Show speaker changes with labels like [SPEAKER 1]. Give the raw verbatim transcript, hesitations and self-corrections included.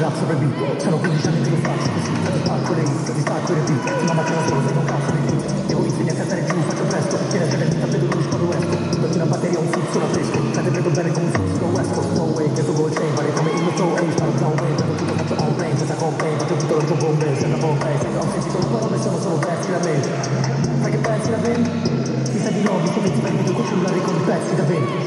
[SPEAKER 1] rap sopra il beat. Sono quindici anni che lo faccio così, faccio spacco le hit, mi stacco i repeat. Fino a mattina solo, sei un cazzo di più. Devo insegnare a cantare più, faccio presto. Tiene già nel vedo lui, sparo esco. Metti una batteria, un fuzzo, la fresco. Cade vedo bene come un fuzzo, West Coast. No way, questo gold chain, vale come il mio flow. Ehi, sparo no way, prendo tutto, faccio on brain, senza complain. Faccio tutto lo gioco bombe, senza Bombay. Se ho sentito le parole, sono solo pezzi da me. Sai che pensi da me? Mi sa di no, visto che ti vengo con cellulare con pezzi da venti.